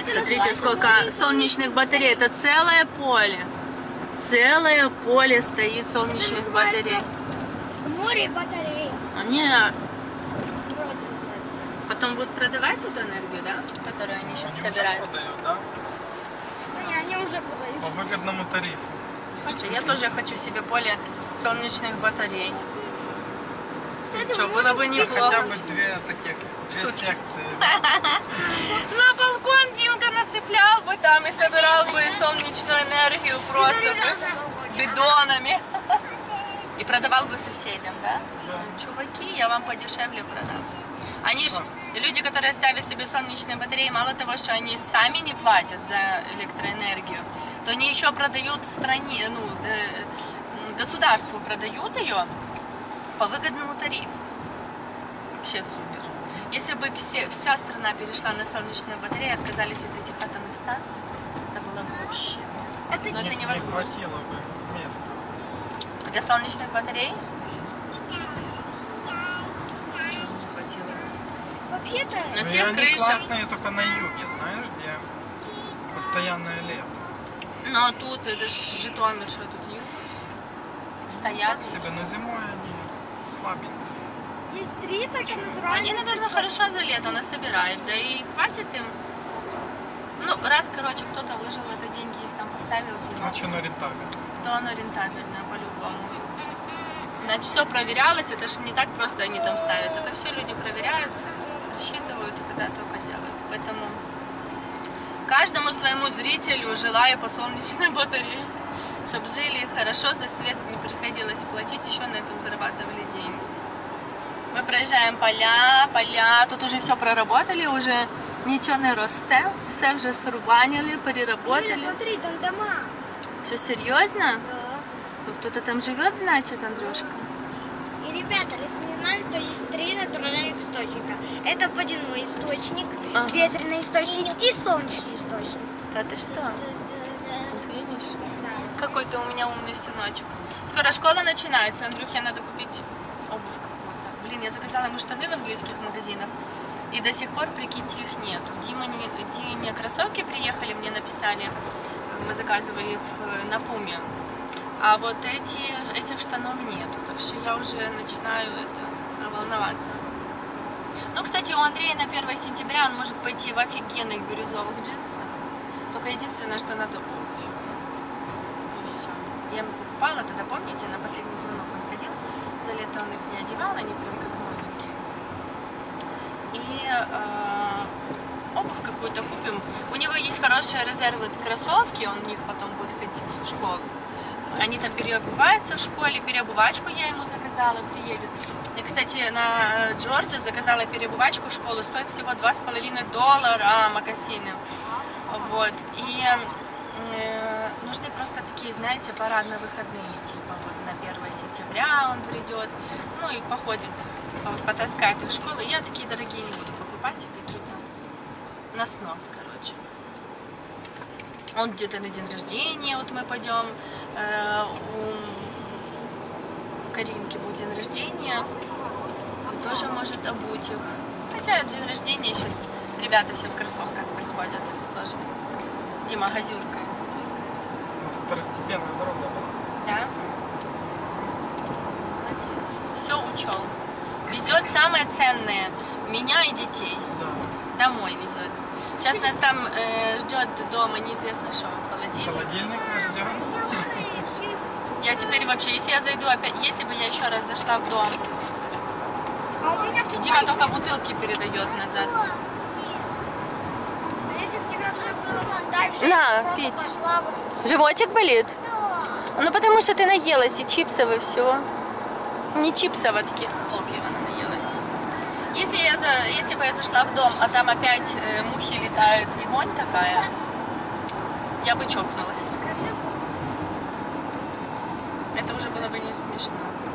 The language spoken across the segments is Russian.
Смотрите, сколько солнечных батарей. Это целое поле. Целое поле стоит солнечных батарей. Море батарей. Они потом будут продавать эту энергию, да? Которую они сейчас собирают. Продают, да? Они уже продают. По выгодному тарифу. Слушайте, я тоже хочу себе поле солнечных батарей. Кстати, Что, мы было бы можем Хотя неплохо. бы две Штучки. секции. На балкон Димка нацеплял бы там и собирал бы солнечную энергию просто бидонами. И продавал бы соседям, да? Чуваки, я вам подешевле продам. Они ж, люди, которые ставят себе солнечные батареи, мало того, что они сами не платят за электроэнергию, то они еще продают стране, государству продают ее по выгодному тарифу. Вообще супер. Если бы вся страна перешла на солнечные батареи, отказались от этих атомных станций, это было бы вообще... Но это Не невозможно. хватило бы места. Для солнечных батарей? Ничего не хватило бы. Вообще-то... На Но всех они крышах. классные только на юге, знаешь, где постоянное лето. Ну а тут, это ж Житомир, что тут юг? Стоят. Так себе, но зимой они слабенькие. Есть три так натуральные. Они, наверное, хорошо за лето насобирают, да и хватит им. Ну, раз, короче, кто-то выжил в это деньги, их там поставил, Ну что, на рентабельно. то оно рентабельное по-любому. Значит, все проверялось, это же не так просто они там ставят. Это все люди проверяют, рассчитывают и тогда только делают. Поэтому каждому своему зрителю желаю по солнечной батарее, чтобы жили хорошо, за свет не приходилось платить, еще на этом зарабатывали деньги. Мы проезжаем поля, тут уже все проработали, уже ничего не росте, все вже срубанили, переработали. Смотри, там дома. Все серьезно? Да. Кто-то там живет, значит, Андрюшка? И, ребята, если не знали, то есть три натуральных источника. Это водяной источник, Ага. ветреный источник и солнечный источник. Да ты что? Вот видишь? Да. Какой ты у меня умный сыночек. Скоро школа начинается, Андрюхе надо купить обувь какую-то. Блин, я заказала ему штаны в английских магазинах. И до сих пор, прикиньте, их нету. Диме кроссовки приехали, мне написали. Мы заказывали на Пуме. А вот этих штанов нету. Так что я уже начинаю волноваться. Ну, кстати, у Андрея на 1 сентября он может пойти в офигенных бирюзовых джинсах. Только единственное, что надо обувь. И все. Я ему покупала тогда, помните, на последний звонок он ходил. За лето он их не одевал, они прям как новенькие. И обувь какую-то купим. У него есть хорошие резервы кроссовки, он в них потом будет ходить в школу. Они там переобуваются в школе, переобувачку я ему заказала, приедет. И, кстати, на Джорджи заказала переобувачку в школу, стоит всего $2,5 мокасины. Вот. И нужны просто такие, знаете, парадно-выходные, типа вот на 1 сентября он придет, ну и походит, потаскает их в школу. Я такие дорогие не буду покупать, какие-то на снос, короче. Он где-то на день рождения, вот мы пойдем, у Каринки будет день рождения, он тоже может обуть их. Хотя день рождения сейчас ребята все в кроссовках приходят, это тоже. Дима газюркает. Второстепенная дорога была. Да? Молодец. Все учел. Везет самое ценное. Меня и детей. Да. Домой везет. Сейчас нас там ждет дома неизвестно что. Холодильник. Холодильник нас ждет. Я теперь вообще, если я зайду опять, если бы я еще раз зашла в дом, А у меня Дима только бутылки передает назад. Если бы у тебя все было там дальше, На, просто пить. пошла бы. Животик болит? Ну потому что ты наелась и чипсов и все. Не чипсов, а таких хлопьев она наелась. Если бы я зашла в дом, а там опять мухи летают и вонь такая, я бы чокнулась. Это уже было бы не смешно.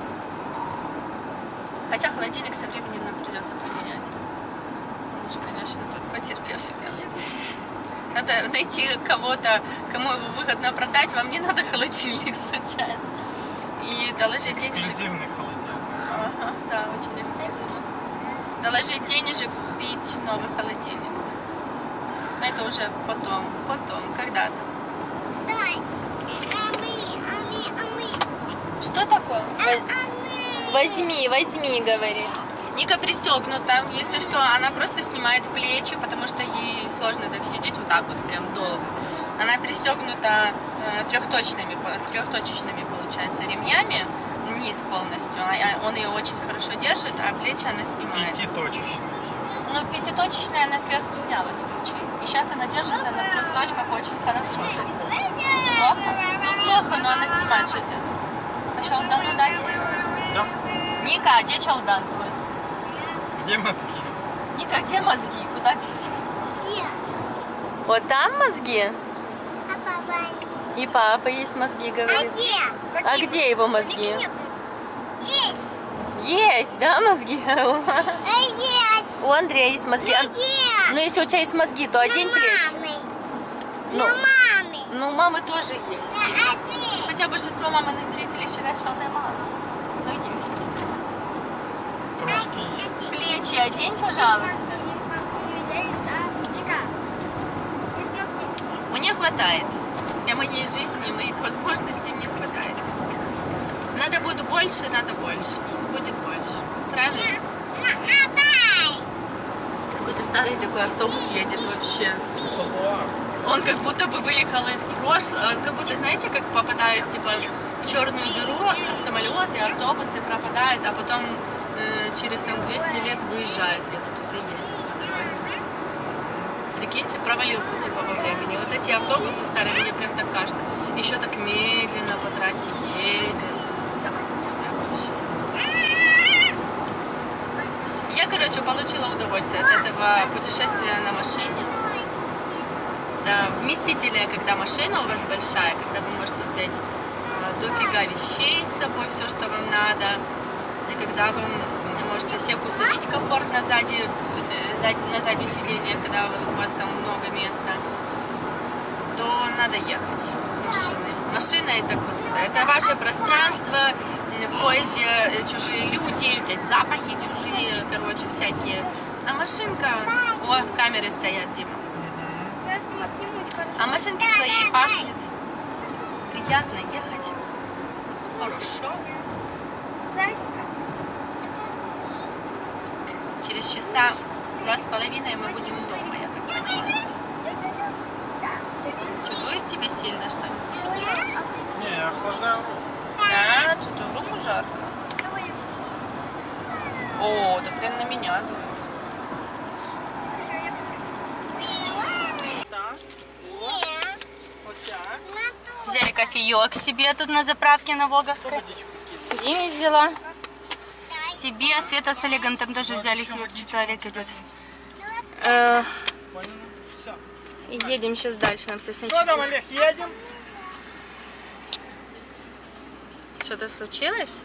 Хотя холодильник со временем нам придется поменять. Он уже, конечно, тот потерпевший, кажется. Надо найти кого-то, кому его выгодно продать. Вам не надо холодильник случайно. И доложить денежек. Эксклюзивный холодильник. Ага, да, очень эксклюзивный. Доложить денежек, купить новый холодильник. Но это это уже потом, когда-то. Что такое? Возьми, говорит. Ника пристегнута, если что, она просто снимает плечи, потому что ей сложно так сидеть вот так вот прям долго. Она пристегнута трехточечными, получается, ремнями, низ полностью. Он ее очень хорошо держит, а плечи она снимает. Пятиточечный. Ну, пятиточечная она сверху сняла с плечей. И сейчас она держится на 3 точках очень хорошо. Плохо? Ну, плохо, но она снимает, что делает. А чалдану дать? Да. Ника, а где чалдан твой? Где мозги? Ника, где мозги? Куда пить? Вот там мозги? И папа есть мозги, говорит. А где его мозги? Есть, да, мозги? У Андрея есть мозги. Ну, если у тебя есть мозги, то одень плечи. Ну, у мамы тоже есть. Хотя большинство маминых зрителей считают, что она мало. Но есть. Плечи одень, пожалуйста. Мне хватает. Для моей жизни, моих возможностей мне хватает. Надо будет больше, будет больше. Правильно? Какой-то старый такой автобус едет вообще. Он как будто бы выехал из прошлого. Он как будто, знаете, как попадает типа в черную дыру самолеты, автобусы пропадают, а потом через там 200 лет выезжает где-то тут и едет по дороге. Прикиньте, провалился типа во времени. Вот эти автобусы старые, мне прям так кажется, еще так медленно по трассе едет. Я, короче, получила удовольствие от этого путешествия на машине. Да, вместительная, когда машина у вас большая, когда вы можете взять дофига вещей с собой, все, что вам надо, и когда вы можете всех усадить комфортно сзади, на заднее сиденье, когда у вас там много места, то надо ехать машиной. Машина это круто, это ваше пространство, в поезде чужие люди, здесь запахи чужие, короче, всякие. А машинка... О, камеры стоят, Дима. А машинки своей пахнет. Приятно ехать. Хорошо. Через часа 2,5 мы будем дома, я так понимаю. Чувствует тебе сильно что-нибудь? Не, я охлаждаю. Да, что-то в руку жарко. О, да прям на меня дует. Взяли кофеек себе тут на заправке на Воговской. Диме взяла. Себе, Света с Олегом там тоже взяли себе, что-то Олег идет. И едем сейчас дальше, нам совсем Что там, чуть-чуть. Олег, едем? Что-то случилось?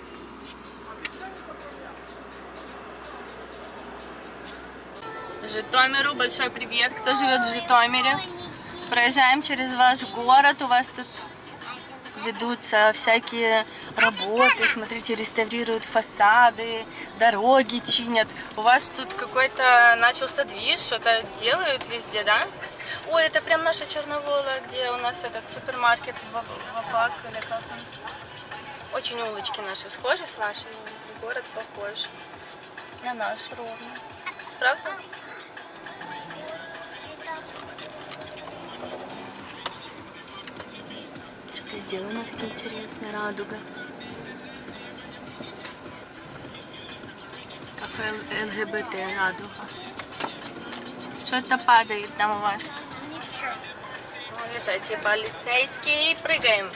Житомиру большой привет, кто живет в Житомире. Проезжаем через ваш город, у вас тут ведутся всякие работы, смотрите, реставрируют фасады, дороги чинят. У вас тут какой-то начался движ, что-то делают везде, да? Ой, это прям наша Черновола, где у нас этот супермаркет Вапак или как он. Очень улочки наши схожи с вашими, город похож на наш ровно. Правда? Что-то сделано так интересно, радуга. Кафе ЛГБТ, радуга. Что-то падает там у вас. Лежачие полицейские, прыгаем.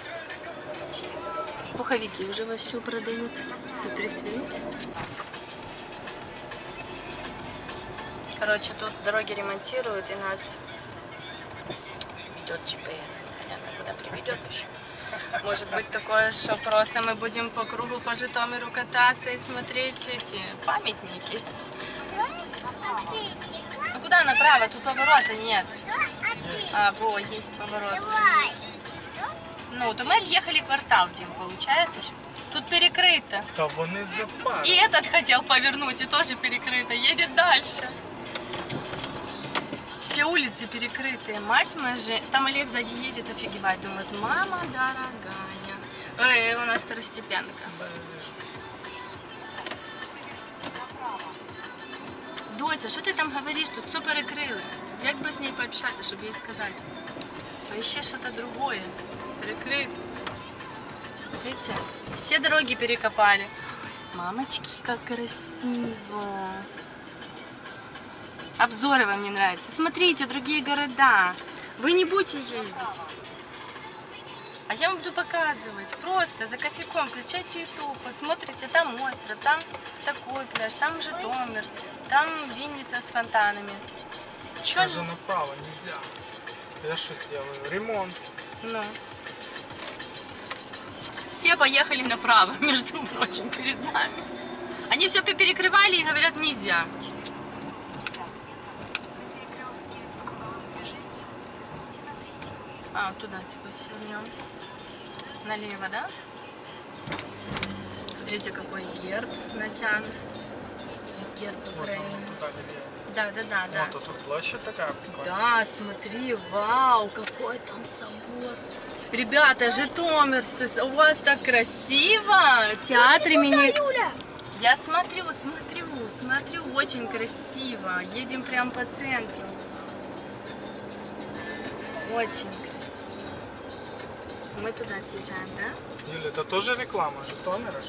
Пуховики уже вовсю продаются. Смотрите, видите? Короче, тут дороги ремонтируют и нас ведет GPS. Непонятно, куда приведет еще. Может быть такое, что просто мы будем по кругу по Житомиру кататься и смотреть эти памятники. Ну куда направо? Тут поворота нет. А, во, есть поворот. Ну, то мы объехали квартал, Дим, получается. Тут перекрыто. Та вони запали. И этот хотел повернуть, и тоже перекрыто. Едет дальше. Все, Все улицы перекрытые. Мать моя же... Там Олег сзади едет, офигевает. Думает, мама дорогая. У нас второстепенка. Доця, що ти там говориш? Тут все перекрили. Як би з нею пообщатися, щоб їй сказати? Поищи что-то другое. Перекрыто. Видите? Все дороги перекопали. Мамочки, как красиво. Обзоры вам не нравятся. Смотрите, другие города. Вы не будете ездить. А я вам буду показывать. Просто за кофейком включайте YouTube, посмотрите, там остров, там такой пляж, там Житомир, там Винница с фонтанами. Чё? Даже направо нельзя. Я что сделаю? Ремонт. Ну. Все поехали направо, между прочим, перед нами. Они все перекрывали и говорят, нельзя. А, туда типа свернем. Налево, да? Смотрите, какой герб натянут. Герб Украины. Да. Вот тут площадь такая. Да, смотри, вау, какой там собор. Ребята, житомирцы, у вас так красиво. Театр имени... Я смотрю, очень красиво. Едем прям по центру. Очень красиво. Мы туда съезжаем, да? Юля, это тоже реклама Житомира?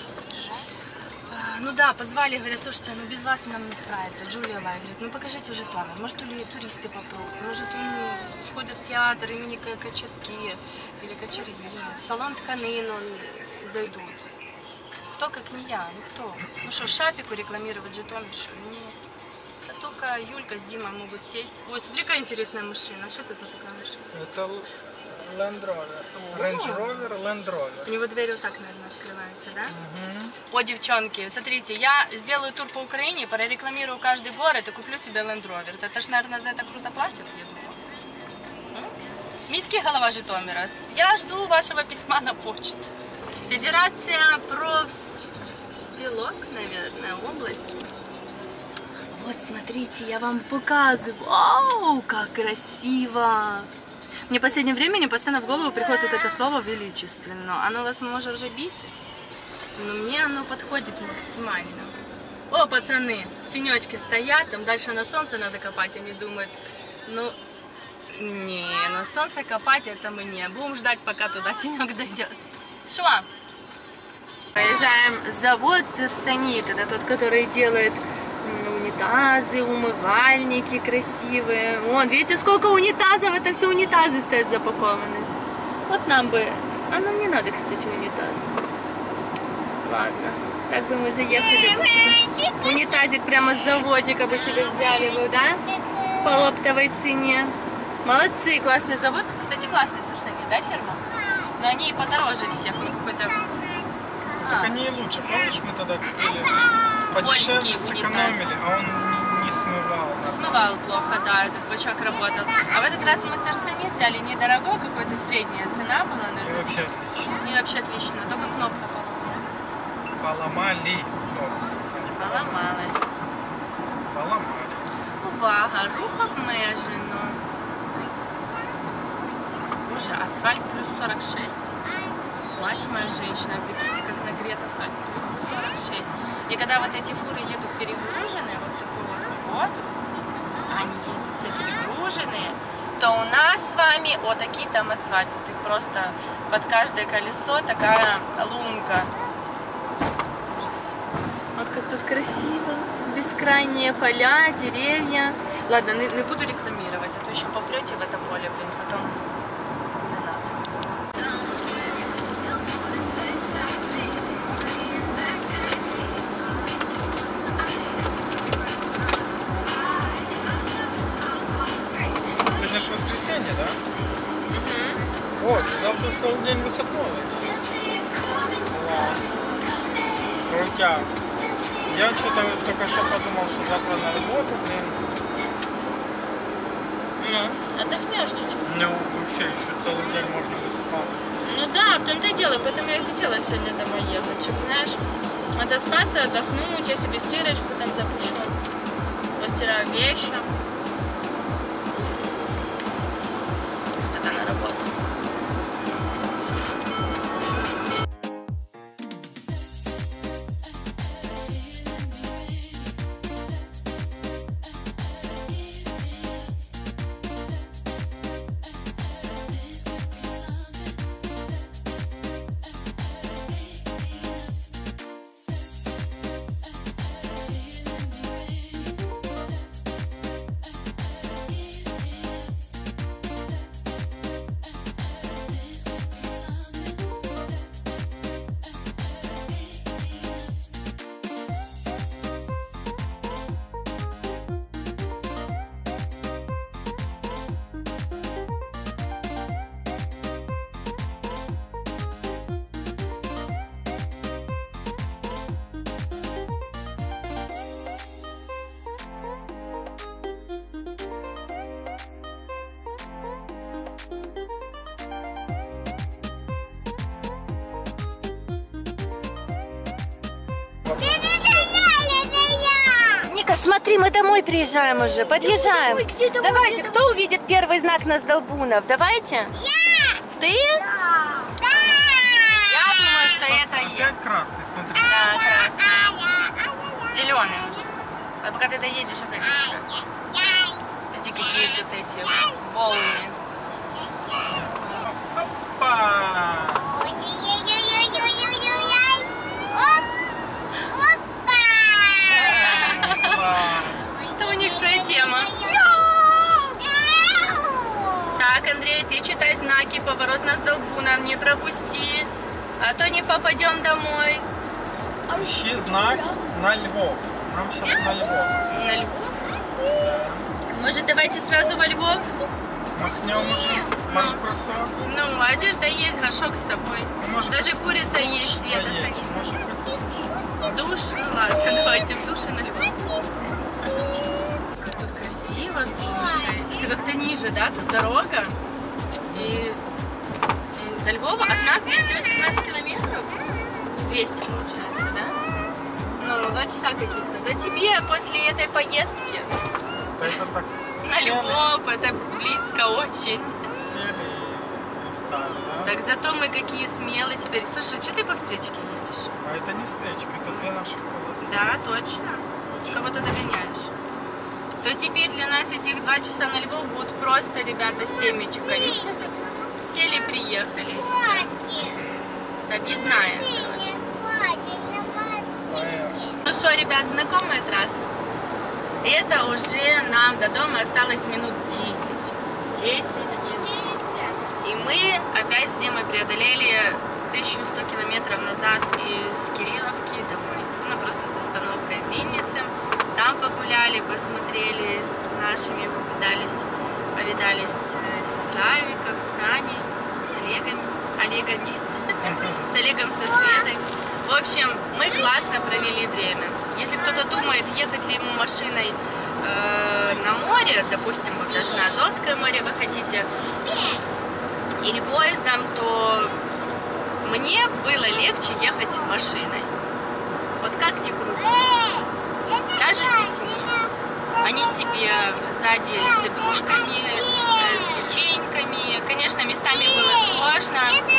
Ну да, позвали, говорят, слушайте, ну без вас нам не справиться. Джулия Лай говорит, ну покажите Житомир, может туристы попробуют, может сходят в театр имени Кочетки или Кочерги, салон тканин зайдут. Кто как не я, ну кто? Ну что, Шапику рекламировать Житомир, что ли? Нет. А только Юлька с Димой могут сесть. Ой, смотри, какая интересная машина, что это за такая машина? Это Land Rover. Range Rover, Land Rover. У него дверь вот так, наверное, открывается, да? Угу. О, девчонки, смотрите, я сделаю тур по Украине, прорекламирую каждый город и куплю себе Land Rover. Это ж, наверное, за это круто платят, я думаю. Міський голова Житомира, я жду вашего письма на почту. Федерация профспилок, наверное, область. Вот, смотрите, я вам показываю. Вау, как красиво! Мне в последнее время постоянно в голову приходит вот это слово величественно. Оно вас может уже бесить, но мне оно подходит максимально. О, пацаны, тенечки стоят, там дальше на солнце надо копать, они думают, ну, не, на солнце копать это мы не. Будем ждать, пока туда тенек дойдет. Шо? Проезжаем завод Церсонит, это тот, который делает унитазы, умывальники красивые. Вон, видите, сколько унитазов, это все унитазы стоят запакованы. Вот нам бы, а нам не надо, кстати, унитаз. Ладно, так бы мы заехали бы себе. Унитазик прямо с заводика бы себе взяли бы, да? По оптовой цене. Молодцы, классный завод. Кстати, классный Церсонит, да, фирма? Но они и подороже всех, у них какой-то... Так они и лучше. Помнишь, мы тогда купили подешевле, сэкономили, а он не смывал. Да? Смывал плохо, да, этот бачок работал. А в этот раз мы Церсонит взяли недорогой, какой-то средняя цена была. На И вообще отлично. И вообще отлично, только кнопка поломалась. Поломали кнопку. Поломалась. Поломали. Увага, рух обмежено. Боже, асфальт плюс 46. Мать моя женщина, прикиньте, как нагрет асфальт. Плюс 46. И когда вот эти фуры едут перегруженные, вот такую вот погоду, они ездят все перегруженные, то у нас с вами вот такие там асфальт. Вот просто под каждое колесо такая лунка. Ужас. Вот как тут красиво. Бескрайние поля, деревья. Ладно, не буду рекламировать, а то еще попрете в это поле, блин, потом не надо. Сегодня же воскресенье, да? Вот, завтра целый день выходной. Класс. Крутяк. Я что-то только что подумал, что завтра на работу, блин. Ну, отдохнешь чуть-чуть. Ну, вообще еще целый день можно высыпаться. Ну да, в том-то и дело, поэтому я и хотела сегодня домой ехать, чтобы, знаешь, отоспаться, отдохнуть, я себе стирочку там запущу, постираю вещи. Вика, смотри, мы домой приезжаем уже, подъезжаем. Домой, где домой, Давайте, где кто увидит первый знак на Сдолбунов? Давайте. Я! Ты? Да! Я думаю, что это я. Опять красный, смотри. Да, красный. Зеленый уже. А пока ты доедешь, опять будет красный. Смотри, какие тут эти волны. Опа! Это у них своя тема. Так, Андрей, ты читай знаки, поворот на Сдолбуна, не пропусти, а то не попадем домой. Ищи знак на Львов. Нам сейчас на Львов. На Львов? Может, давайте сразу во Львов? Махнем уже. Марш-бросок. Ну, одежда есть, горшок с собой. Может, Даже курица есть, Света, есть. садись. Может, хоть Душ? Ну ладно, давайте в душе на Львов. Как тут красиво, слушай. Это как-то ниже, да? Тут дорога. И до Львова от нас 218 километров. 200 получается, да? Ну, 2 часа каких-то. Да тебе после этой поездки да это так. на Львов, это близко очень. Сели и встали, да? Так зато мы какие смелые теперь. Слушай, что ты по встречке едешь? А это не встречка, это две наших полосы. Да, точно. Кого ты догоняешь? То теперь для нас этих 2 часа на Львов будут просто, ребята, семечкой. Сели, приехали. Объездная, короче. Ну что, ребят, знакомая трасса? Это уже нам до дома осталось минут 10. 10 минут. И мы опять с Димой преодолели 1100 километров назад из Кирилловки домой. Ну, просто с остановкой в Виннице. Там погуляли, посмотрели с нашими, повидались со Славиком, с Аней, Олегами, с Олегом, со Светой. В общем, мы классно провели время. Если кто-то думает, ехать ли ему машиной на море, допустим, вот даже на Азовское море вы хотите, или поездом, то мне было легче ехать машиной. Вот как ни крути. Даже с детьми. Они себе сзади с игрушками, с печеньками. Конечно, местами было сложно.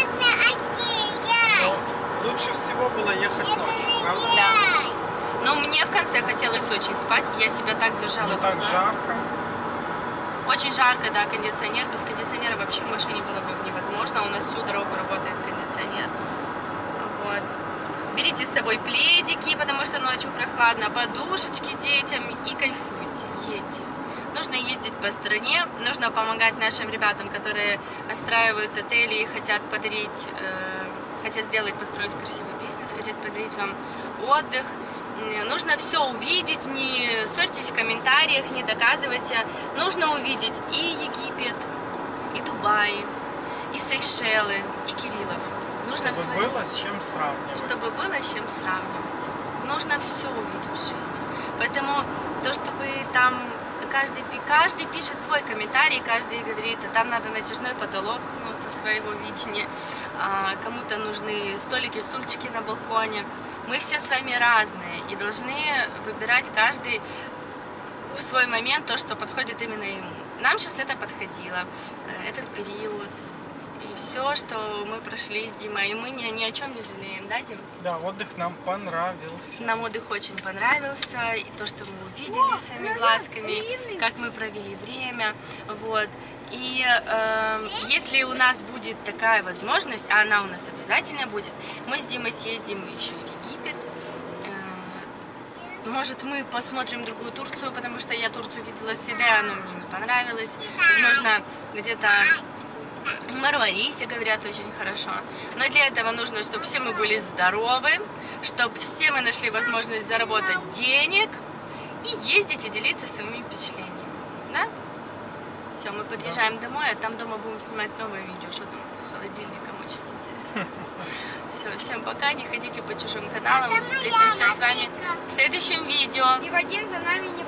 Но лучше всего было ехать ночью, правда? Да. Но мне в конце хотелось очень спать. Я себя так держала. Не так жарко. Очень жарко, да, кондиционер. Без кондиционера вообще в машине было бы невозможно. У нас всю дорогу работает кондиционер. Вот. Берите с собой пледики, потому что ночью прохладно, подушечки детям и кайфуйте, едьте. Нужно ездить по стране, нужно помогать нашим ребятам, которые отстраивают отели и хотят подарить, хотят построить красивый бизнес, хотят подарить вам отдых. Нужно все увидеть, не ссорьтесь в комментариях, не доказывайте. Нужно увидеть и Египет, и Дубай, и Сейшелы, и Кириллов. Нужно Чтобы было с чем сравнивать. Чтобы было с чем сравнивать. Нужно все увидеть в жизни. Поэтому то, что вы там, каждый пишет свой комментарий, каждый говорит, а там надо натяжной потолок, ну, со своего видения. Кому-то нужны столики, стульчики на балконе. Мы все с вами разные и должны выбирать каждый в свой момент то, что подходит именно ему. Нам сейчас это подходило, этот период. И все, что мы прошли с Димой, и мы ни о чем не жалеем, да, Дим? Да, отдых нам понравился. Нам отдых очень понравился, и то, что мы увидели своими глазками, как мы провели время, вот. И если у нас будет такая возможность, а она у нас обязательно будет, мы с Димой съездим еще в Египет. Может, мы посмотрим другую Турцию, потому что я Турцию видела себя, но мне не понравилось. Возможно, где-то в Мармарисе, говорят, очень хорошо. Но для этого нужно, чтобы все мы были здоровы, чтобы все мы нашли возможность заработать денег и ездить и делиться своими впечатлениями. Да? Все, мы подъезжаем домой, а там дома будем снимать новое видео. Что там с холодильником, очень интересно. Все, всем пока, не ходите по чужим каналам. Встретимся с вами в следующем видео. И Вадим за нами не